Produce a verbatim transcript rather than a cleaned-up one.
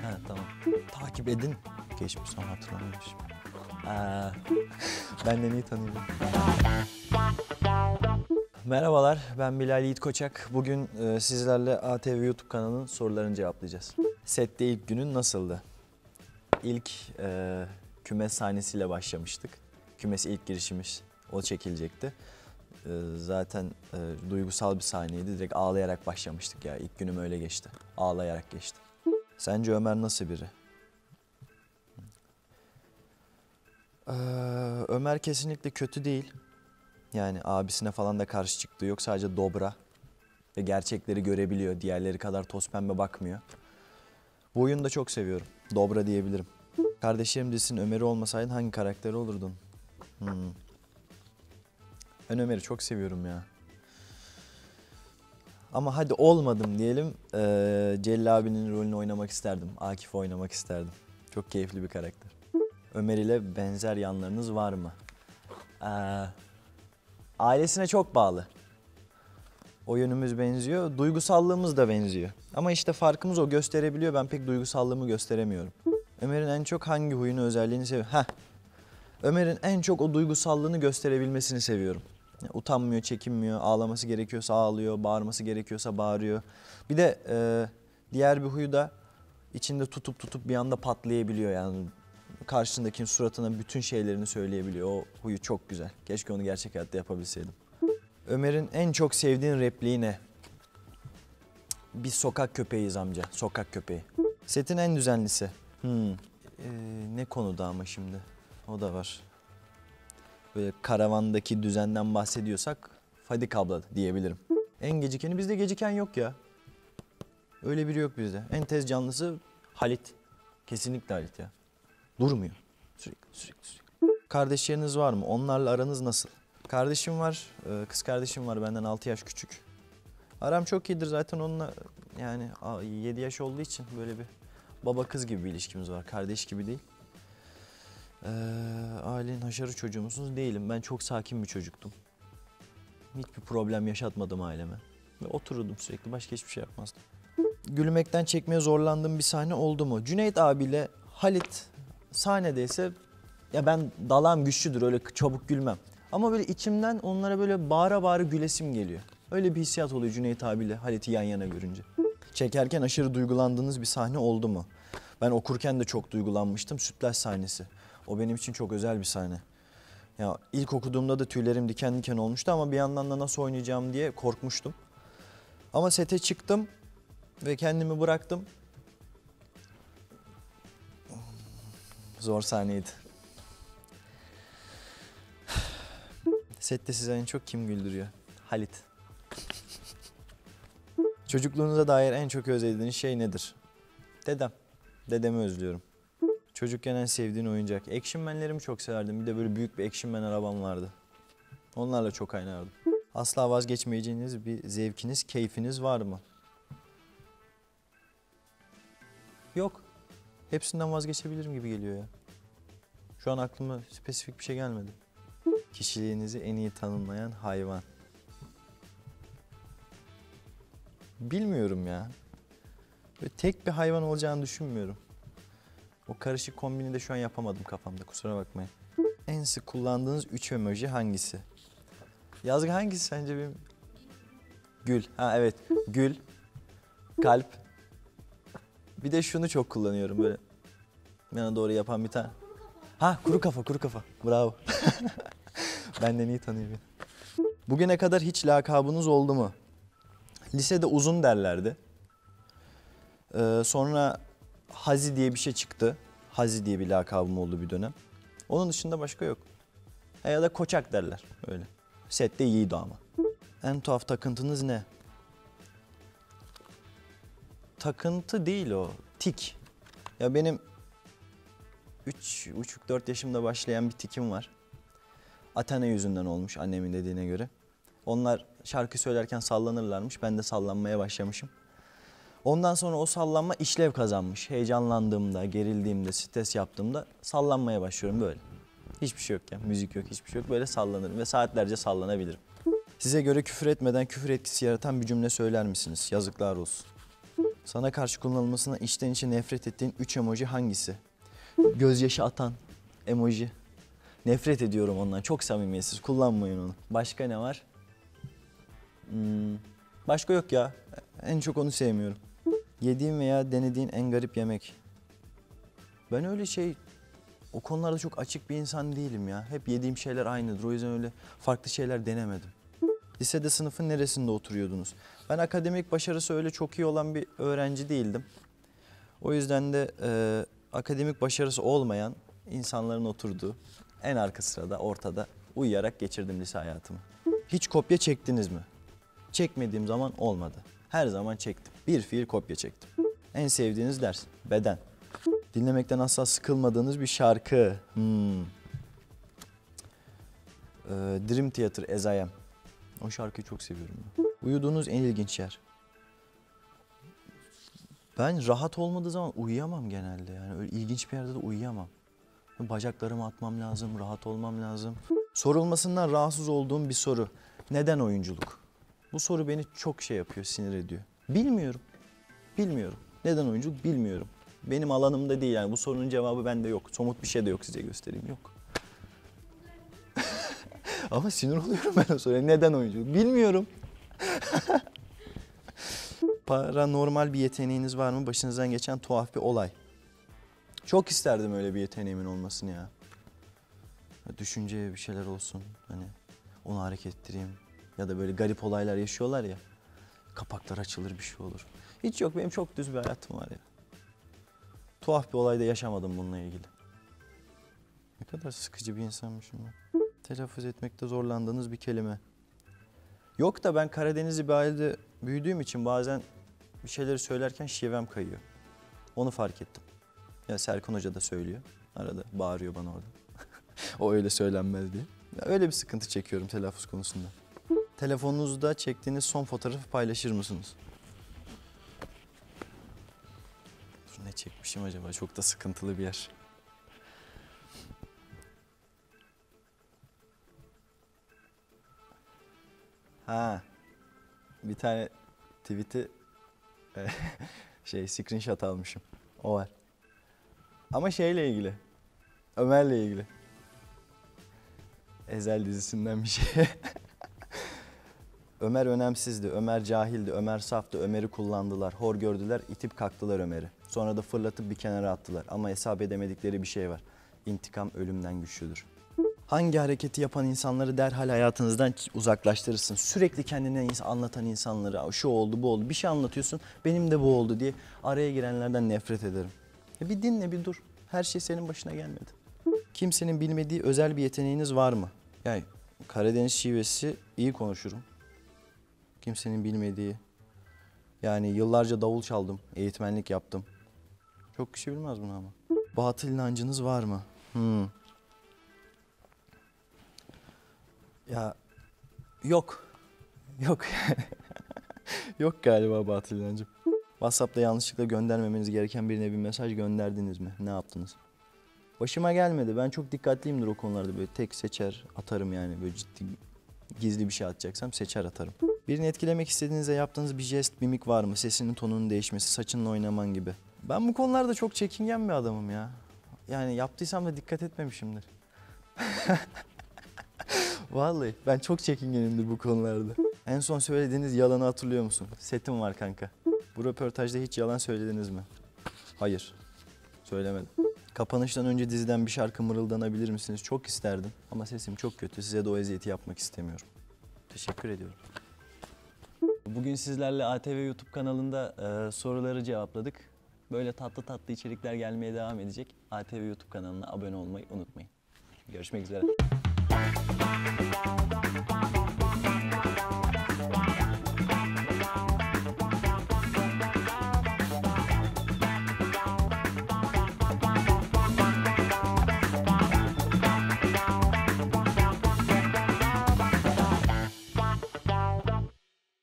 Ha tamam. Takip edin. Geçmiş son hatırlamıyormuş. Aa, benden iyi tanıyorum. Merhabalar, ben Bilal Yiğit Koçak. Bugün e, sizlerle A T V YouTube kanalının sorularını cevaplayacağız. Sette ilk günün nasıldı? İlk e, kümes sahnesiyle başlamıştık. Kümes ilk girişimiz, o çekilecekti. E, zaten e, duygusal bir sahneydi. Direkt ağlayarak başlamıştık ya. İlk günüm öyle geçti. Ağlayarak geçti. Sence Ömer nasıl biri? Ee, Ömer kesinlikle kötü değil. Yani abisine falan da karşı çıktığı yok. Sadece dobra ve gerçekleri görebiliyor. Diğerleri kadar toz pembe bakmıyor. Bu oyunu da çok seviyorum. Dobra diyebilirim. Kardeşlerim dizisinin Ömer'i olmasaydın hangi karakteri olurdun? Hmm. Ben Ömer'i çok seviyorum ya. Ama hadi olmadım diyelim. Ee, Celil abinin rolünü oynamak isterdim. Akif'i oynamak isterdim. Çok keyifli bir karakter. Ömer ile benzer yanlarınız var mı? Ee, ailesine çok bağlı. O yönümüz benziyor. Duygusallığımız da benziyor. Ama işte farkımız o, gösterebiliyor. Ben pek duygusallığımı gösteremiyorum. Ömer'in en çok hangi huyunu, özelliğini seviyorum? Heh. Ömer'in en çok o duygusallığını gösterebilmesini seviyorum. Yani utanmıyor, çekinmiyor. Ağlaması gerekiyorsa ağlıyor, bağırması gerekiyorsa bağırıyor. Bir de e, diğer bir huyu da içinde tutup tutup bir anda patlayabiliyor yani. Karşındakinin suratına bütün şeylerini söyleyebiliyor. O huyu çok güzel. Keşke onu gerçek hayatta yapabilseydim. Ömer'in en çok sevdiğin repliği ne? Biz sokak köpeğiyiz amca. Sokak köpeği. Setin en düzenlisi. Hmm. Ee, ne konuda ama şimdi? O da var. Böyle karavandaki düzenden bahsediyorsak Fadik abla diyebilirim. En gecikeni, bizde geciken yok ya. Öyle biri yok bizde. En tez canlısı Halit. Kesinlikle Halit ya. Durmuyor. Sürekli sürekli sürekli. Kardeşleriniz var mı? Onlarla aranız nasıl? Kardeşim var. Kız kardeşim var. Benden altı yaş küçük. Aram çok iyidir zaten onunla. Yani yedi yaş olduğu için böyle bir baba kız gibi bir ilişkimiz var. Kardeş gibi değil. Ee, ailenin haşarı çocuğu musunuz? Değilim. Ben çok sakin bir çocuktum. Hiçbir problem yaşatmadım aileme. Ve otururdum sürekli. Başka hiçbir şey yapmazdım. Gülmekten çekmeye zorlandığım bir sahne oldu mu? Cüneyt abiyle Halit sahnedeyse ya ben dalağım güçlüdür, öyle çabuk gülmem. Ama böyle içimden onlara böyle bağıra bağıra gülesim geliyor. Öyle bir hissiyat oluyor Cüneyt abiyle Halit'i yan yana görünce. Çekerken aşırı duygulandığınız bir sahne oldu mu? Ben okurken de çok duygulanmıştım. Sütlaç sahnesi. O benim için çok özel bir sahne. Ya ilk okuduğumda da tüylerim diken diken olmuştu ama bir yandan da nasıl oynayacağım diye korkmuştum. Ama sete çıktım ve kendimi bıraktım. Zor sahneydi. Sette size en çok kim güldürüyor? Halit. Çocukluğunuza dair en çok özlediğiniz şey nedir? Dedem. Dedemi özlüyorum. Çocukken en sevdiğin oyuncak. Action Man'lerimi çok severdim. Bir de böyle büyük bir Action Man arabam vardı. Onlarla çok oynardım. Asla vazgeçmeyeceğiniz bir zevkiniz, keyfiniz var mı? Yok. Hepsinden vazgeçebilirim gibi geliyor ya. Şu an aklıma spesifik bir şey gelmedi. Kişiliğinizi en iyi tanımlayan hayvan. Bilmiyorum ya. Böyle tek bir hayvan olacağını düşünmüyorum. O karışık kombini de şu an yapamadım kafamda, kusura bakmayın. En sık kullandığınız üç emoji hangisi? Yazgı hangisi sence benim? Gül. Ha evet. Gül. Kalp. Bir de şunu çok kullanıyorum böyle. Bana doğru yapan bir tane. Ha kuru kafa, kuru kafa. Bravo. Benden iyi tanıyor beni. Bugüne kadar hiç lakabınız oldu mu? Lisede uzun derlerdi. Ee, sonra Hazi diye bir şey çıktı. Hazi diye bir lakabım oldu bir dönem. Onun dışında başka yok. Ha, ya da Koçak derler öyle. Sette iyiydi ama. En tuhaf takıntınız ne? Takıntı değil o. Tik. Ya benim üç buçuk dört yaşımda başlayan bir tikim var. Athena yüzünden olmuş annemin dediğine göre. Onlar şarkı söylerken sallanırlarmış. Ben de sallanmaya başlamışım. Ondan sonra o sallanma işlev kazanmış. Heyecanlandığımda, gerildiğimde, stres yaptığımda sallanmaya başlıyorum böyle. Hiçbir şey yok ya, müzik yok, hiçbir şey yok. Böyle sallanırım ve saatlerce sallanabilirim. Size göre küfür etmeden küfür etkisi yaratan bir cümle söyler misiniz? Yazıklar olsun. Sana karşı kullanılmasına içten içe nefret ettiğin üç emoji hangisi? Gözyaşı atan emoji. Nefret ediyorum ondan. Çok samimiyetsiz. Kullanmayın onu. Başka ne var? Hmm, başka yok ya. En çok onu sevmiyorum. Yediğin veya denediğin en garip yemek. Ben öyle şey, o konularda çok açık bir insan değilim ya. Hep yediğim şeyler aynıdır. O yüzden öyle farklı şeyler denemedim. Lisede sınıfın neresinde oturuyordunuz? Ben akademik başarısı öyle çok iyi olan bir öğrenci değildim. O yüzden de e, akademik başarısı olmayan insanların oturduğu en arka sırada, ortada uyuyarak geçirdim lise hayatımı. Hiç kopya çektiniz mi? Çekmediğim zaman olmadı. Her zaman çektim. Bir fiil kopya çektim. En sevdiğiniz ders? Beden. Dinlemekten asla sıkılmadığınız bir şarkı? Hmm. Ee, Dream Theater, As I Am. O şarkıyı çok seviyorum ben. Uyuduğunuz en ilginç yer? Ben rahat olmadığı zaman uyuyamam genelde. Yani öyle ilginç bir yerde de uyuyamam. Bacaklarımı atmam lazım, rahat olmam lazım. Sorulmasından rahatsız olduğum bir soru. Neden oyunculuk? Bu soru beni çok şey yapıyor, sinir ediyor. Bilmiyorum. Bilmiyorum. Neden oyunculuk bilmiyorum. Benim alanımda değil yani. Bu sorunun cevabı bende yok. Somut bir şey de yok, size göstereyim. Yok. Ama sinir oluyorum ben o soruya. Neden oyunculuk? Bilmiyorum. Paranormal bir yeteneğiniz var mı? Başınızdan geçen tuhaf bir olay. Çok isterdim öyle bir yeteneğimin olmasını ya. Düşünceye bir şeyler olsun. Hani onu hareket ettireyim. Ya da böyle garip olaylar yaşıyorlar ya. Kapaklar açılır, bir şey olur. Hiç yok, benim çok düz bir hayatım var ya. Tuhaf bir olay da yaşamadım bununla ilgili. Ne kadar sıkıcı bir insanmışım ben. Telaffuz etmekte zorlandığınız bir kelime. Yok da ben Karadenizli bir ailede büyüdüğüm için bazen bir şeyleri söylerken şivem kayıyor. Onu fark ettim. Ya Serkan Hoca da söylüyor. Arada bağırıyor bana orada. O öyle söylenmez diye. Ya öyle bir sıkıntı çekiyorum telaffuz konusunda. Telefonunuzda çektiğiniz son fotoğrafı paylaşır mısınız? Dur, ne çekmişim acaba? Çok da sıkıntılı bir yer. Ha, bir tane tweet'i şey screenshot almışım. O var. Ama şeyle ilgili. Ömer'le ilgili. Ezel dizisinden bir şey. Ömer önemsizdi, Ömer cahildi, Ömer saftı, Ömer'i kullandılar, hor gördüler, itip kalktılar Ömer'i. Sonra da fırlatıp bir kenara attılar ama hesap edemedikleri bir şey var. İntikam ölümden güçlüdür. Hangi hareketi yapan insanları derhal hayatınızdan uzaklaştırırsın? Sürekli kendine anlatan insanları, şu oldu bu oldu, bir şey anlatıyorsun, benim de bu oldu diye araya girenlerden nefret ederim. Ya bir dinle, bir dur. Her şey senin başına gelmedi. Kimsenin bilmediği özel bir yeteneğiniz var mı? Yani Karadeniz şivesi iyi konuşurum. Kimsenin bilmediği. Yani yıllarca davul çaldım, eğitmenlik yaptım. Çok kişi bilmez bunu ama. Batıl inancınız var mı? Hmm. Ya yok. Yok. Yok galiba batıl inancım. WhatsApp'ta yanlışlıkla göndermemeniz gereken birine bir mesaj gönderdiniz mi? Ne yaptınız? Başıma gelmedi. Ben çok dikkatliyimdir o konularda. Böyle tek seçer atarım yani. Böyle ciddi gizli bir şey atacaksam seçer atarım. Birini etkilemek istediğinizde yaptığınız bir jest, mimik var mı? Sesinin tonunun değişmesi, saçınla oynaman gibi. Ben bu konularda çok çekingen bir adamım ya. Yani yaptıysam da dikkat etmemişimdir. Vallahi ben çok çekingenimdir bu konularda. En son söylediğiniz yalanı hatırlıyor musun? Setim var kanka. Bu röportajda hiç yalan söylediniz mi? Hayır. Söylemedim. Kapanıştan önce diziden bir şarkı mırıldanabilir misiniz? Çok isterdim ama sesim çok kötü. Size de o eziyeti yapmak istemiyorum. Teşekkür ediyorum. Bugün sizlerle A T V YouTube kanalında e, soruları cevapladık. Böyle tatlı tatlı içerikler gelmeye devam edecek. A T V YouTube kanalına abone olmayı unutmayın. Görüşmek üzere.